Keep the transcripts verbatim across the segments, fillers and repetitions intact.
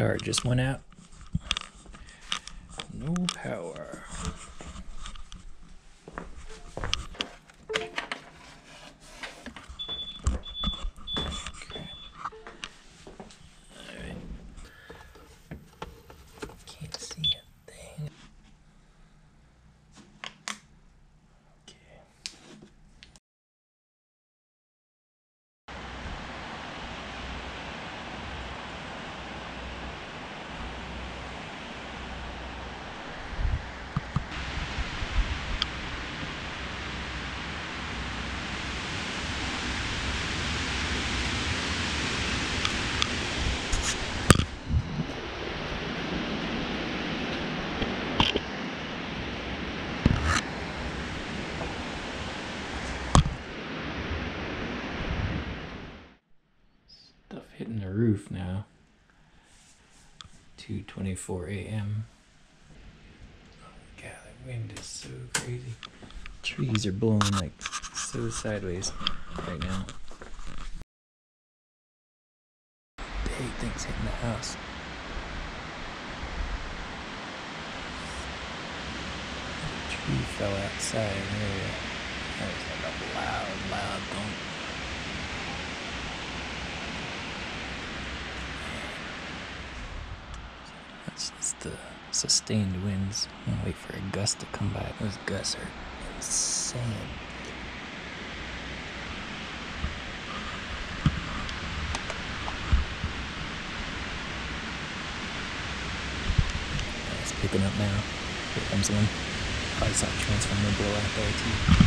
Power just went out. No power. Okay. Alright. Can't see a thing. Okay. Stuff hitting the roof now. two twenty-four a m God, that wind is so crazy. Trees are blowing like so sideways right now. Big things hitting the house. A tree fell outside earlier. That was like a loud, loud thump. That's just the sustained winds. I'm gonna wait for a gust to come by. Those gusts are insane. It's picking up now. Here comes one. Probably saw a transformer blow out there too.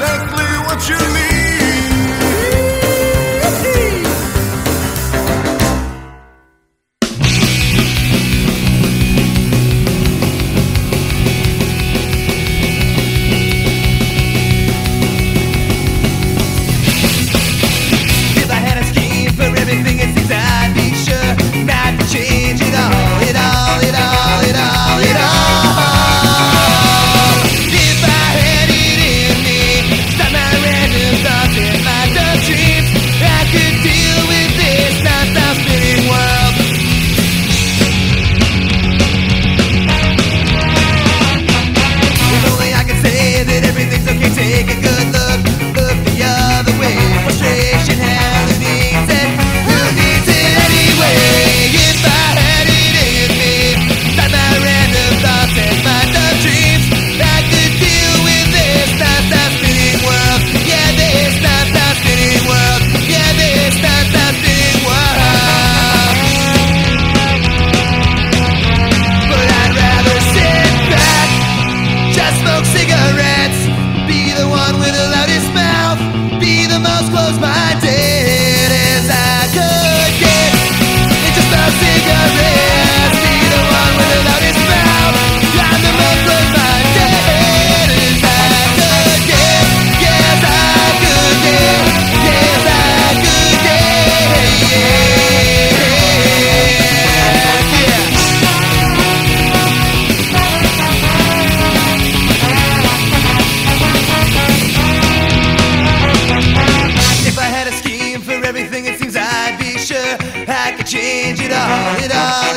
exactly what you need. If I had a scheme for everything, it seems I'd be sure not to change it all, it all, it all, it all, it all. If I had it in me, stop my random thoughts and my dumb dreams, I could deal with this non-stop spinning world. If only I could say that everything's okay, take a good look, look the other way. Frustration, hell, who needs it? Who needs it anyway? If I had it in me, stop my random thoughts and my dumb dreams, I could deal with this non-stop spinning world. Yeah, this non-stop spinning world. Yeah, this non-stop spinning world. But I'd rather sit back, just smoke cigarettes, be the one with the loudest mouth, be the most close-minded as I could get. It's just smoke cigarettes, be the one with the loudest mouth, I'm the most close-minded as I could get. Yes, I could get. Yes, I could get. Yeah, yeah. If I had a scheme for everything, it seems I'd be sure I could change it all, it all.